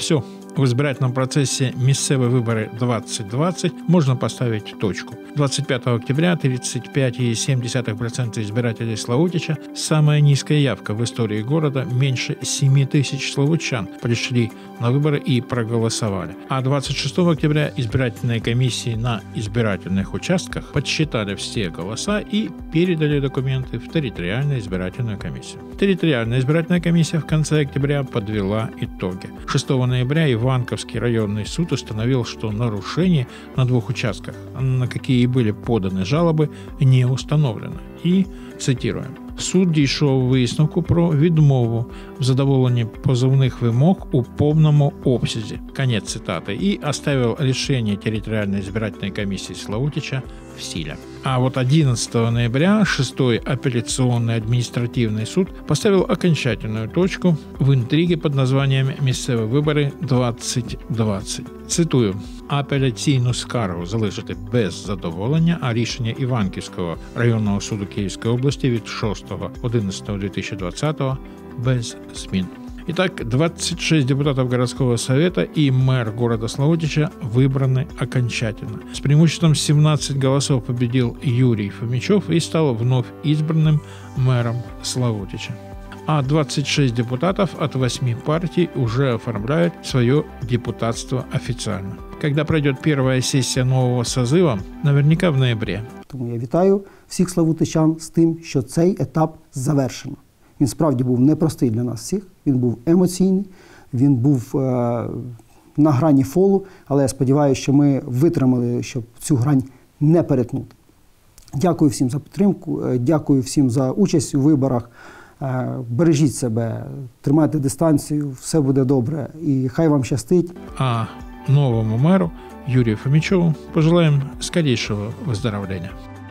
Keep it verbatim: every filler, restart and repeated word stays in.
Все. В избирательном процессе «Місцеві вибори двадцать двадцать» можно поставить точку. двадцать пятого октября тридцать пять целых семь десятых процента избирателей Славутича, самая низкая явка в истории города, меньше семи тысяч славутчан пришли на выборы и проголосовали. А двадцать шестого октября избирательные комиссии на избирательных участках подсчитали все голоса и передали документы в территориальную избирательную комиссию. Территориальная избирательная комиссия в конце октября подвела итоги. шестого ноября Иванковский районный суд установил, что нарушения на двух участках, на какие и были поданы жалоби, не установлено. І, цитируємо, суд дійшов висновку про відмову в задоволенні позовних вимог у повному обсязі. Конец цитаты. И оставил решение территориальной избирательной комиссии Славутича в силе. А вот одиннадцатого ноября шестой апелляционный административный суд поставил окончательную точку в интриге под названием «Місцеві вибори двадцать двадцать». Цитую. Апеляційну скаргу залишити без задоволення, а рішення Іванківського районного суду Київської області від шостого одинадцятого две тысячи двадцатого без змін. Итак, двадцать шесть депутатов городского совета и мэр города Славутича выбраны окончательно. С преимуществом семнадцать голосов победил Юрий Фомичев и стал вновь избранным мэром Славутича. А двадцать шесть депутатов от восьми партий уже оформляют свое депутатство официально. Когда пройдет первая сессия нового созыва, наверняка в ноябре. Тому я вітаю всіх славутичан з тим, що цей етап завершено. Він справді був непростий для нас всіх, він був емоційний, він був е, на грані фолу, але я сподіваюся, що ми витримали, щоб цю грань не перетнути. Дякую всім за підтримку, дякую всім за участь у виборах. Е, бережіть себе, тримайте дистанцію, все буде добре і хай вам щастить. А новому мэру Юрию Фомичеву пожелаем скорейшего выздоровления.